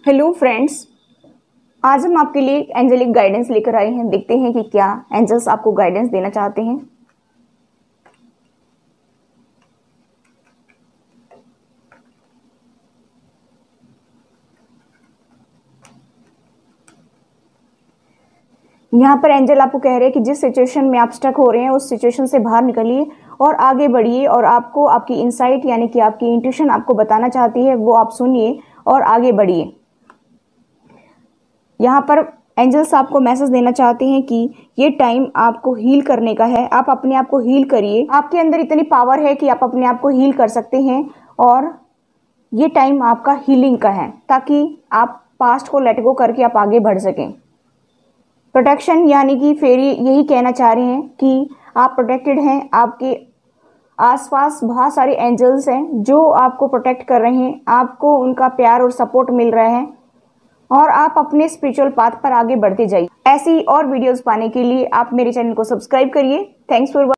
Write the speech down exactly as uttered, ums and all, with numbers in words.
Hello friends, आज हम आपके लिए एंजेलिक गाइडेंस लेकर आए हैं। देखते हैं कि क्या एंजल्स आपको गाइडेंस देना चाहते हैं। यहाँ पर एंजल आपको कह रहे हैं कि जिस सिचुएशन में आप स्टक हो रहे हैं उस सिचुएशन से बाहर निकलिए और आगे बढ़िए, और आपको आपकी इंसाइट यानी कि आपकी इंट्यूशन आपको बताना चाहती है वो आप सुनिए और आगे बढ़िए। यहाँ पर एंजल्स आपको मैसेज देना चाहते हैं कि ये टाइम आपको हील करने का है। आप अपने आप को हील करिए। आपके अंदर इतनी पावर है कि आप अपने आप को हील कर सकते हैं, और ये टाइम आपका हीलिंग का है ताकि आप पास्ट को लेट गो करके आप आगे बढ़ सकें। प्रोटेक्शन यानी कि फेरी यही कहना चाह रहे हैं कि आप प्रोटेक्टेड हैं। आपके आसपास बहुत सारे एंजल्स हैं जो आपको प्रोटेक्ट कर रहे हैं। आपको उनका प्यार और सपोर्ट मिल रहा है और आप अपने स्पिरिचुअल पाथ पर आगे बढ़ते जाइए। ऐसी और वीडियोस पाने के लिए आप मेरे चैनल को सब्सक्राइब करिए। Thanks for